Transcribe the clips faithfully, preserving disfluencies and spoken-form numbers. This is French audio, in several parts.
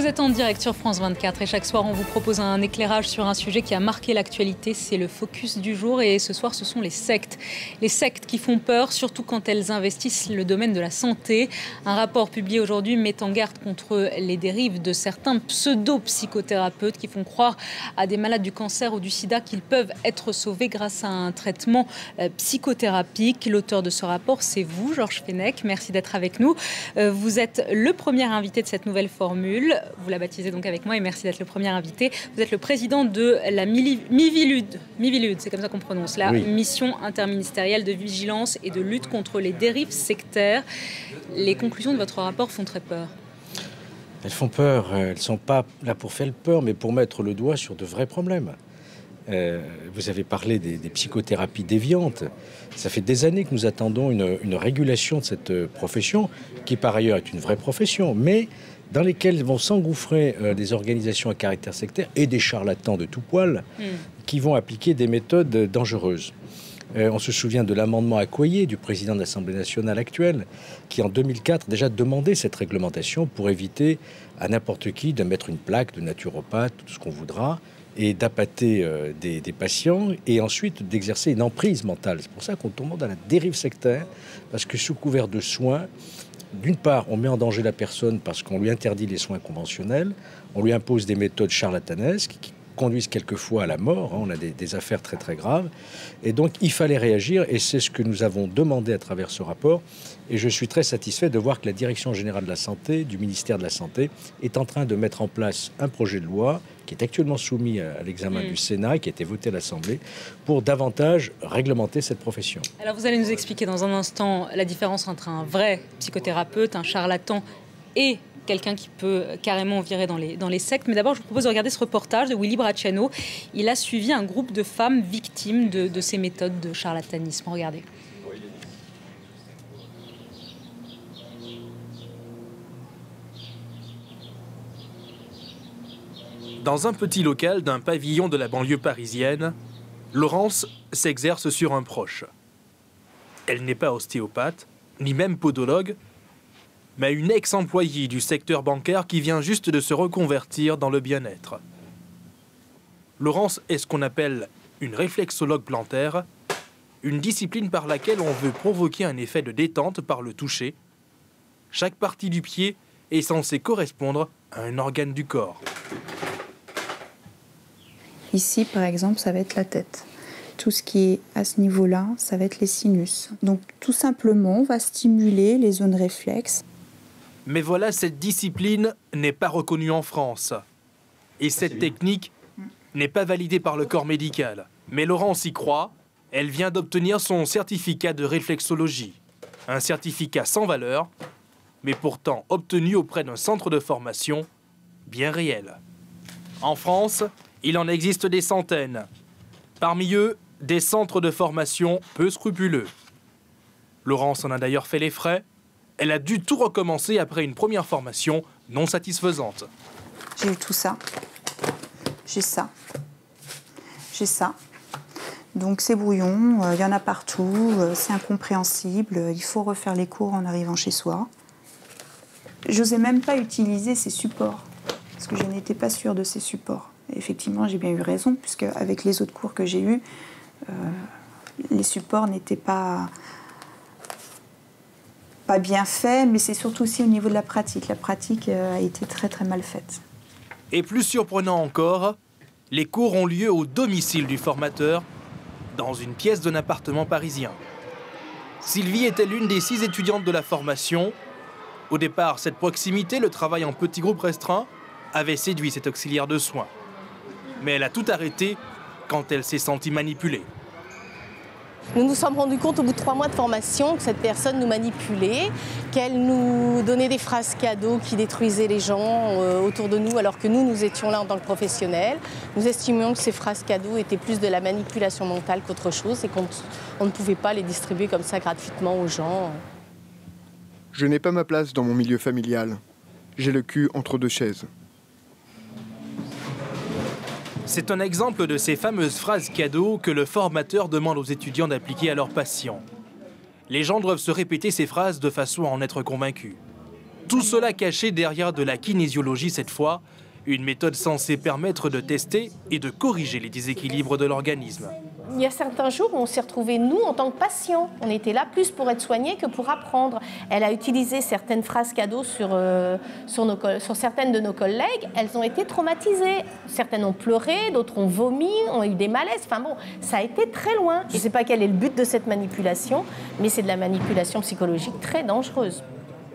Vous êtes en direct sur France vingt-quatre et chaque soir on vous propose un éclairage sur un sujet qui a marqué l'actualité. C'est le focus du jour et ce soir ce sont les sectes. Les sectes qui font peur, surtout quand elles investissent le domaine de la santé. Un rapport publié aujourd'hui met en garde contre les dérives de certains pseudo-psychothérapeutes qui font croire à des malades du cancer ou du sida qu'ils peuvent être sauvés grâce à un traitement psychothérapique. L'auteur de ce rapport, c'est vous, Georges Fenech. Merci d'être avec nous. Vous êtes le premier invité de cette nouvelle formule. Vous la baptisez donc avec moi et merci d'être le premier invité. Vous êtes le président de la Miviludes, Miviludes, c'est comme ça qu'on prononce, la oui. mission interministérielle de vigilance et de lutte contre les dérives sectaires. Les conclusions de votre rapport font très peur. Elles font peur. Elles ne sont pas là pour faire peur, mais pour mettre le doigt sur de vrais problèmes. Euh, vous avez parlé des, des psychothérapies déviantes. Ça fait des années que nous attendons une, une régulation de cette profession, qui par ailleurs est une vraie profession, mais dans lesquelles vont s'engouffrer euh, des organisations à caractère sectaire et des charlatans de tout poil mmh. qui vont appliquer des méthodes dangereuses. Euh, on se souvient de l'amendement Accoyer du président de l'Assemblée nationale actuelle, qui en deux mille quatre déjà demandait cette réglementation pour éviter à n'importe qui de mettre une plaque de naturopathe, tout ce qu'on voudra, et d'appâter euh, des, des patients et ensuite d'exercer une emprise mentale. C'est pour ça qu'on tombe dans la dérive sectaire, parce que sous couvert de soins, d'une part, on met en danger la personne parce qu'on lui interdit les soins conventionnels, on lui impose des méthodes charlatanesques qui conduisent quelquefois à la mort, hein, on a des, des affaires très très graves, et donc il fallait réagir, et c'est ce que nous avons demandé à travers ce rapport, et je suis très satisfait de voir que la Direction générale de la santé, du ministère de la Santé, est en train de mettre en place un projet de loi qui est actuellement soumis à l'examen mmh. du Sénat, qui a été voté à l'Assemblée, pour davantage réglementer cette profession. Alors vous allez nous expliquer dans un instant la différence entre un vrai psychothérapeute, un charlatan et quelqu'un qui peut carrément virer dans les, dans les sectes. Mais d'abord, je vous propose de regarder ce reportage de Willy Bracciano. Il a suivi un groupe de femmes victimes de, de ces méthodes de charlatanisme. Regardez. Dans un petit local d'un pavillon de la banlieue parisienne, Laurence s'exerce sur un proche. Elle n'est pas ostéopathe, ni même podologue, mais une ex-employée du secteur bancaire qui vient juste de se reconvertir dans le bien-être. Laurence est ce qu'on appelle une réflexologue plantaire, une discipline par laquelle on veut provoquer un effet de détente par le toucher. Chaque partie du pied est censée correspondre à un organe du corps. Ici, par exemple, ça va être la tête. Tout ce qui est à ce niveau-là, ça va être les sinus. Donc, tout simplement, on va stimuler les zones réflexes. Mais voilà, cette discipline n'est pas reconnue en France. Et cette technique n'est pas validée par le corps médical. Mais Laurence y croit. Elle vient d'obtenir son certificat de réflexologie. Un certificat sans valeur, mais pourtant obtenu auprès d'un centre de formation bien réel. En France, il en existe des centaines. Parmi eux, des centres de formation peu scrupuleux. Laurence en a d'ailleurs fait les frais. Elle a dû tout recommencer après une première formation non satisfaisante. J'ai eu tout ça. J'ai ça. J'ai ça. Donc c'est brouillon, il euh, y en a partout, euh, c'est incompréhensible, euh, il faut refaire les cours en arrivant chez soi. Je n'osais même pas utiliser ces supports, parce que je n'étais pas sûre de ces supports. Et effectivement, j'ai bien eu raison, puisque avec les autres cours que j'ai eus, euh, les supports n'étaient pas, pas bien faits, mais c'est surtout aussi au niveau de la pratique. La pratique euh, a été très très mal faite. Et plus surprenant encore, les cours ont lieu au domicile du formateur, dans une pièce d'un appartement parisien. Sylvie était l'une des six étudiantes de la formation. Au départ, cette proximité, le travail en petits groupes restreints, avait séduit cet auxiliaire de soins. Mais elle a tout arrêté quand elle s'est sentie manipulée. Nous nous sommes rendus compte au bout de trois mois de formation que cette personne nous manipulait, qu'elle nous donnait des phrases cadeaux qui détruisaient les gens euh, autour de nous alors que nous, nous étions là en tant que professionnels. Nous estimions que ces phrases cadeaux étaient plus de la manipulation mentale qu'autre chose et qu'on on ne pouvait pas les distribuer comme ça gratuitement aux gens. Je n'ai pas ma place dans mon milieu familial. J'ai le cul entre deux chaises. C'est un exemple de ces fameuses phrases cadeaux que le formateur demande aux étudiants d'appliquer à leurs patients. Les gens doivent se répéter ces phrases de façon à en être convaincus. Tout cela caché derrière de la kinésiologie cette fois, une méthode censée permettre de tester et de corriger les déséquilibres de l'organisme. Il y a certains jours où on s'est retrouvés, nous, en tant que patients. On était là plus pour être soignés que pour apprendre. Elle a utilisé certaines phrases cadeaux sur, euh, sur, nos, sur certaines de nos collègues. Elles ont été traumatisées. Certaines ont pleuré, d'autres ont vomi, ont eu des malaises. Enfin bon, ça a été très loin. Je ne sais pas quel est le but de cette manipulation, mais c'est de la manipulation psychologique très dangereuse.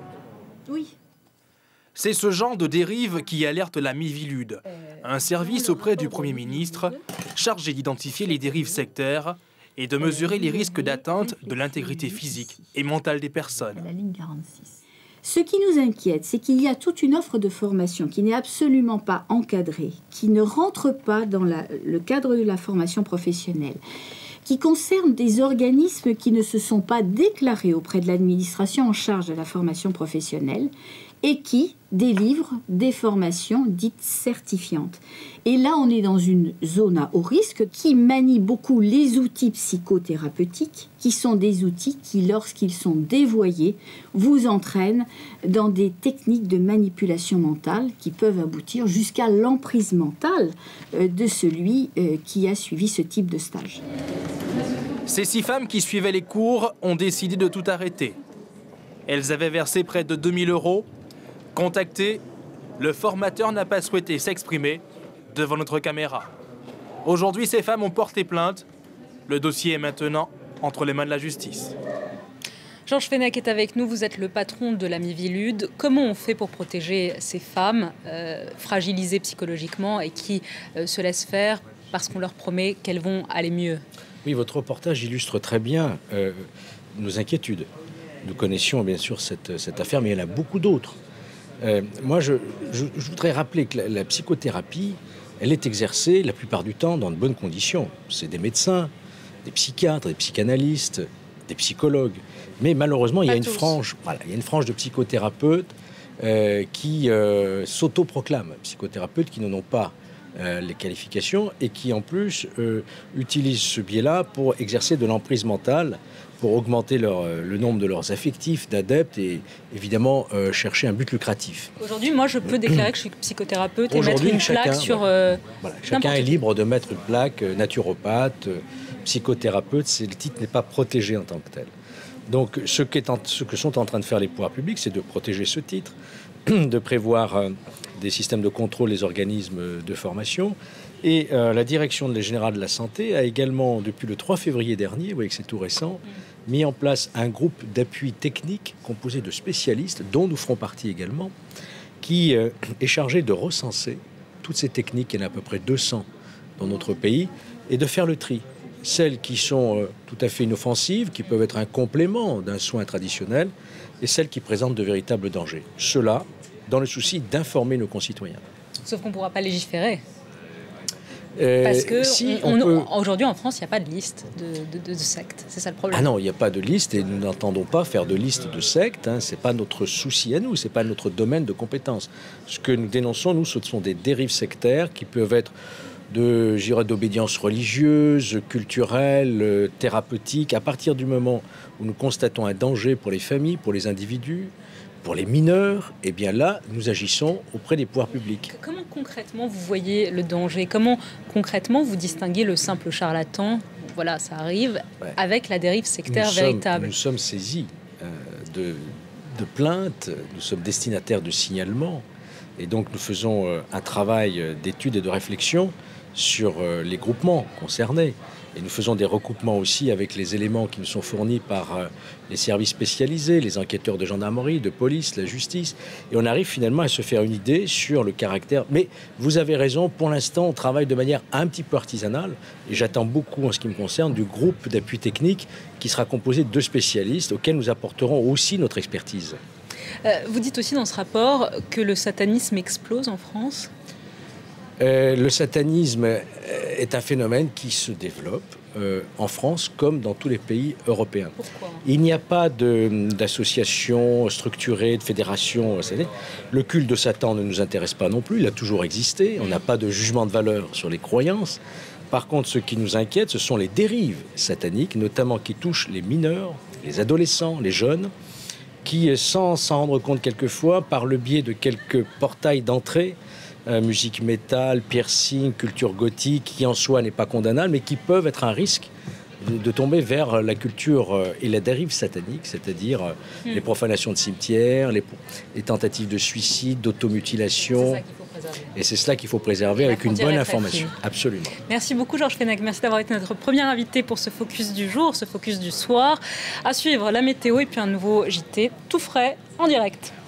Oui. C'est ce genre de dérive qui alerte la Miviludes, un service auprès du Premier ministre chargé d'identifier les dérives sectaires et de mesurer les risques d'atteinte de l'intégrité physique et mentale des personnes. La ligne quarante-six. Ce qui nous inquiète, c'est qu'il y a toute une offre de formation qui n'est absolument pas encadrée, qui ne rentre pas dans la, le cadre de la formation professionnelle, qui concerne des organismes qui ne se sont pas déclarés auprès de l'administration en charge de la formation professionnelle et qui délivrent des formations dites certifiantes. Et là, on est dans une zone à haut risque qui manie beaucoup les outils psychothérapeutiques, qui sont des outils qui, lorsqu'ils sont dévoyés, vous entraînent dans des techniques de manipulation mentale qui peuvent aboutir jusqu'à l'emprise mentale de celui qui a suivi ce type de stage. Ces six femmes qui suivaient les cours ont décidé de tout arrêter. Elles avaient versé près de deux mille euros. Contacté, le formateur n'a pas souhaité s'exprimer devant notre caméra. Aujourd'hui, ces femmes ont porté plainte. Le dossier est maintenant entre les mains de la justice. Georges Fenech est avec nous, vous êtes le patron de la Miviludes. Comment on fait pour protéger ces femmes euh, fragilisées psychologiquement et qui euh, se laissent faire parce qu'on leur promet qu'elles vont aller mieux? Oui, votre reportage illustre très bien euh, nos inquiétudes. Nous connaissions bien sûr cette, cette affaire, mais il y en a beaucoup d'autres. Euh, moi, je, je, je voudrais rappeler que la, la psychothérapie, elle est exercée la plupart du temps dans de bonnes conditions. C'est des médecins, des psychiatres, des psychanalystes, des psychologues. Mais malheureusement, il y a une frange, voilà, il y a une frange de psychothérapeutes euh, qui euh, s'autoproclament psychothérapeutes, qui n'en ont pas euh, les qualifications et qui en plus euh, utilisent ce biais-là pour exercer de l'emprise mentale, pour augmenter leur, le nombre de leurs affectifs, d'adeptes et évidemment euh, chercher un but lucratif. Aujourd'hui, moi, je peux déclarer que je suis psychothérapeute et mettre une chacun, plaque sur... Voilà. Euh, voilà. Chacun est libre de mettre une plaque euh, naturopathe, euh, psychothérapeute, c'est, le titre n'est pas protégé en tant que tel. Donc ce, qu'est en, ce que sont en train de faire les pouvoirs publics, c'est de protéger ce titre, de prévoir euh, des systèmes de contrôle des organismes de formation. Et euh, la direction générale de la santé a également, depuis le trois février dernier, vous voyez que c'est tout récent, mis en place un groupe d'appui technique composé de spécialistes, dont nous ferons partie également, qui euh, est chargé de recenser toutes ces techniques, il y en a à peu près deux cents dans notre pays, et de faire le tri. Celles qui sont euh, tout à fait inoffensives, qui peuvent être un complément d'un soin traditionnel, et celles qui présentent de véritables dangers. Cela, dans le souci d'informer nos concitoyens. Sauf qu'on ne pourra pas légiférer. Euh, Parce que si on, on peut... aujourd'hui en France, il n'y a pas de liste de, de, de, de sectes. C'est ça le problème. Ah non, il n'y a pas de liste et nous n'entendons pas faire de liste de sectes. Hein. Ce n'est pas notre souci à nous, ce n'est pas notre domaine de compétence. Ce que nous dénonçons, nous, ce sont des dérives sectaires qui peuvent être de, je dirais, d'obédience religieuse, culturelle, euh, thérapeutique. À partir du moment où nous constatons un danger pour les familles, pour les individus, pour les mineurs, eh bien là, nous agissons auprès des pouvoirs publics. Comment concrètement vous voyez le danger? Comment concrètement vous distinguez le simple charlatan, voilà, ça arrive, ouais, avec la dérive sectaire nous véritable? sommes, Nous sommes saisis euh, de, de plaintes, nous sommes destinataires de signalements, et donc nous faisons euh, un travail d'étude et de réflexion sur euh, les groupements concernés. Et nous faisons des recoupements aussi avec les éléments qui nous sont fournis par euh, les services spécialisés, les enquêteurs de gendarmerie, de police, la justice. Et on arrive finalement à se faire une idée sur le caractère. Mais vous avez raison, pour l'instant, on travaille de manière un petit peu artisanale. Et j'attends beaucoup, en ce qui me concerne, du groupe d'appui technique qui sera composé de spécialistes auxquels nous apporterons aussi notre expertise. Euh, vous dites aussi dans ce rapport que le satanisme explose en France. Euh, le satanisme est un phénomène qui se développe euh, en France comme dans tous les pays européens. Pourquoi ? Il n'y a pas de, d'association structurée, de fédération. Le culte de Satan ne nous intéresse pas non plus, il a toujours existé. On n'a pas de jugement de valeur sur les croyances. Par contre, ce qui nous inquiète, ce sont les dérives sataniques, notamment qui touchent les mineurs, les adolescents, les jeunes, qui, sans s'en rendre compte quelquefois, par le biais de quelques portails d'entrée, euh, musique métal, piercing, culture gothique, qui en soi n'est pas condamnable, mais qui peuvent être un risque de, de tomber vers la culture euh, et la dérive satanique, c'est-à-dire euh, mmh. les profanations de cimetières, les, les tentatives de suicide, d'automutilation. Et c'est cela qu'il faut préserver avec une bonne information. Absolument. Merci beaucoup Georges Fenech. Merci d'avoir été notre premier invité pour ce focus du jour, ce focus du soir. À suivre la météo et puis un nouveau J T tout frais en direct.